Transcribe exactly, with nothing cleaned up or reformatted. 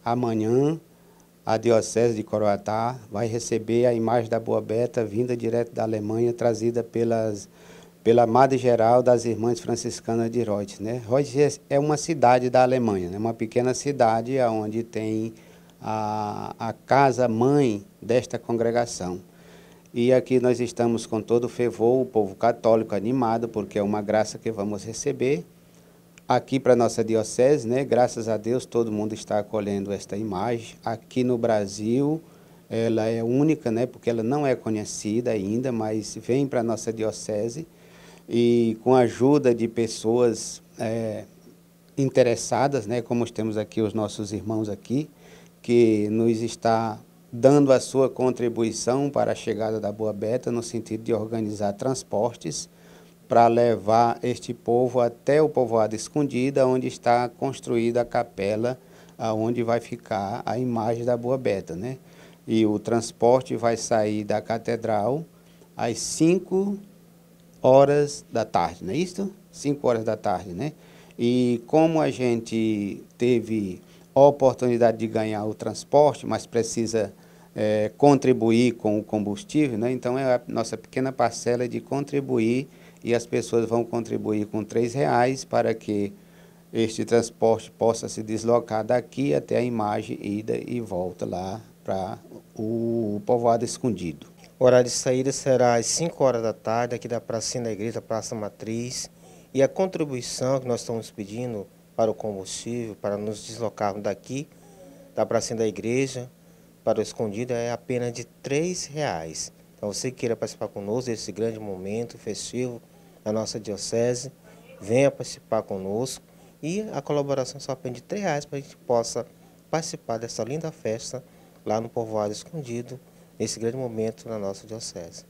amanhã a Diocese de Coroatá vai receber a imagem da Boa Beta vinda direto da Alemanha, trazida pelas, pela Madre Geral das Irmãs Franciscanas de Reutz, né? Reutz é uma cidade da Alemanha, né? Uma pequena cidade onde tem a, a casa-mãe desta congregação. E aqui nós estamos com todo o fervor, o povo católico animado, porque é uma graça que vamos receber. Aqui para a nossa diocese, né, graças a Deus, todo mundo está acolhendo esta imagem. Aqui no Brasil, ela é única, né, porque ela não é conhecida ainda, mas vem para a nossa diocese e com a ajuda de pessoas é, interessadas, né, como temos aqui os nossos irmãos aqui, que nos está dando a sua contribuição para a chegada da Boa Beta, no sentido de organizar transportes, para levar este povo até o povoado Escondida, onde está construída a capela, onde vai ficar a imagem da Boa Beta, né? E o transporte vai sair da catedral às cinco horas da tarde, não é isso? cinco horas da tarde, né? E como a gente teve a oportunidade de ganhar o transporte, mas precisa é, contribuir com o combustível, né? Então é a nossa pequena parcela de contribuir, e as pessoas vão contribuir com três reais para que este transporte possa se deslocar daqui até a imagem, ida e volta lá para o povoado Escondido. O horário de saída será às cinco horas da tarde, aqui da pracinha da igreja, Praça Matriz. E a contribuição que nós estamos pedindo para o combustível, para nos deslocarmos daqui, da pracinha da igreja, para o Escondido, é apenas de três reais. Então, você que queira participar conosco desse grande momento festivo da nossa diocese, venha participar conosco. E a colaboração só apenas de três reais para a gente possa participar dessa linda festa lá no povoado Escondido, nesse grande momento na nossa diocese.